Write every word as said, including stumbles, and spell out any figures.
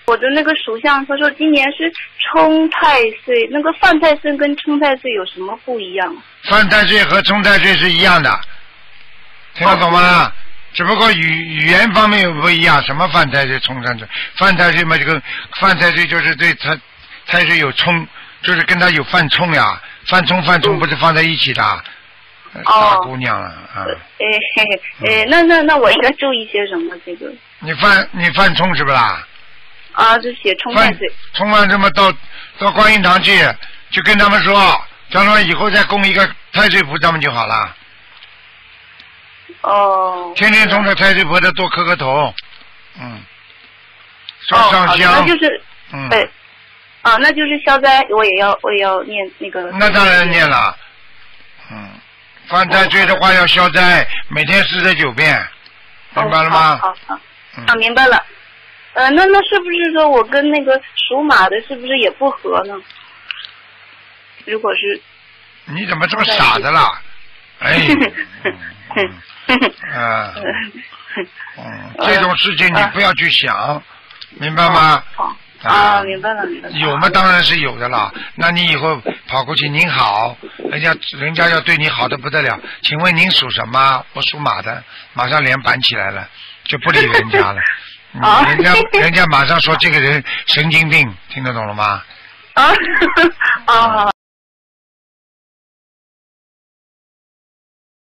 我的那个属相，他说今年是冲太岁，那个犯太岁跟冲太岁有什么不一样？ 犯太岁和冲太岁是一样的，听得懂吗？哦、只不过语语言方面有不一样。什么犯太岁、冲太岁？犯太岁嘛，这个犯太岁就是对他太岁有冲，就是跟他有犯冲呀，犯冲犯冲不是放在一起的。嗯、大姑娘了啊！ 哎嘿嘿，哎，那那那我应该注意些什么？这个你犯你犯冲是不啦？ 啊，就写冲太岁。 冲完这么到到观音堂去，就跟他们说，叫他们以后再供一个太岁菩萨们就好了。 哦。 天天冲着太岁菩萨多磕个头，嗯。上上香。 哦、那就是， 嗯。 对。啊，那就是消灾，我也要我也要念那个。 那当然念了，嗯，犯太岁的话要消灾，每天四十九遍，明白了吗？ 好好好，嗯、啊，明白了。呃，那那是不是说我跟那个属马的，是不是也不合呢？如果是， 你怎么这么傻的啦？哎，嗯，嗯，嗯，这种事情你不要去想，明白吗？ 好啊，明白了，明白了。 有嘛，当然是有的啦。那你以后跑过去，您好，人家人家要对你好的不得了。请问您属什么？我属马的，马上脸板起来了，就不理人家了。 啊！ 人家人家马上说这个人神经病，听得懂了吗？ 啊啊！